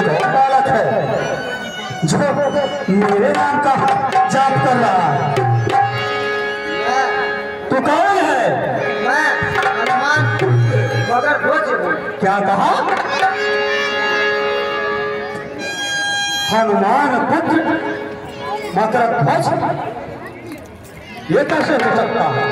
कौन बालक है जो मेरे नाम का जाप कर रहा है? तू कौन है? मैं हनुमान मगर ध्वज। क्या कहा? हनुमान पुत्र मकर ध्वज? ये कैसे हो सकता है?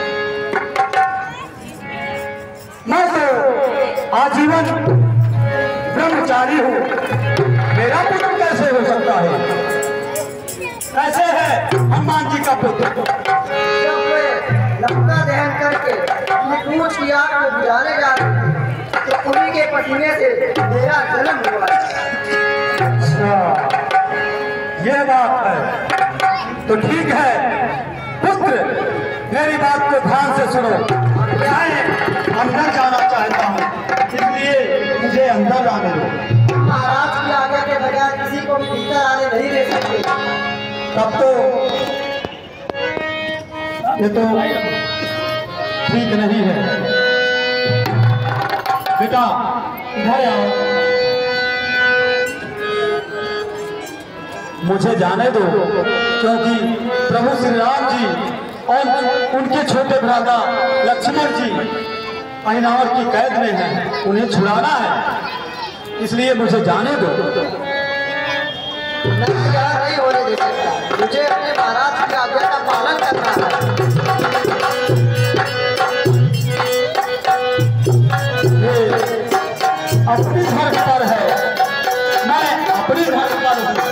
मैं तो आजीवन ब्रह्मचारी हूँ, मेरा पुत्र कैसे हो सकता है? कैसे है हनुमान जी का पुत्र? जब वे लंका दहन करके अपनी पूछ की आग को बुझाने जा रहे थे तो उन्हीं के पसीने से मेरा जन्म हुआ। अच्छा, ये बात है तो ठीक है पुत्र, मेरी बात को ध्यान से सुनो। मैं अंदर जाना चाहता हूँ, इसलिए मुझे अंदर आने दो। महाराज की आज्ञा के बगैर किसी को भी भीतर आने नहीं दे सकते। तब तो ये तो ठीक नहीं है। बेटा इधर आओ, मुझे जाने दो, क्योंकि प्रभु श्री राम जी और उनके छोटे भ्राता लक्ष्मण जी अहिनावर की कैद में हैं, उन्हें छुड़ाना है, इसलिए मुझे जाने दो। मैं यहाँ नहीं होने दे सकता, मुझे अपने महाराज की आज्ञा का पालन करना है। ये अपनी धर्म पर है, मैं अपनी धर्म पर हूँ।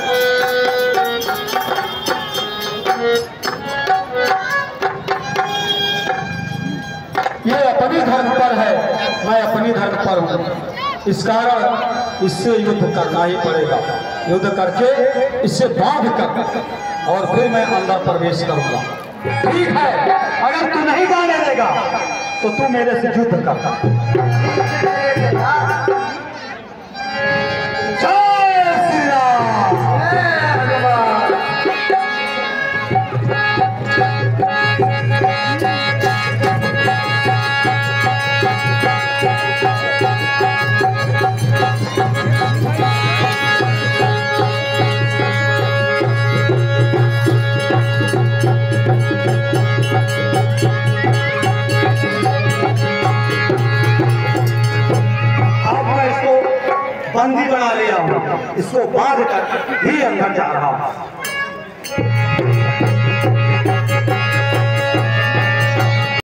ये अपनी धर्म पर है, मैं अपनी धर्म पर हूँ। इस कारण इससे युद्ध करना ही पड़ेगा। युद्ध करके इससे बांध कर और फिर मैं अंदर प्रवेश करूंगा। ठीक है, अगर तू नहीं जाने देगा तो तू मेरे से युद्ध कर। जय श्री राम। बंदी बना लिया हूं, इसको बांध कर ही अंदर जा रहा हूं।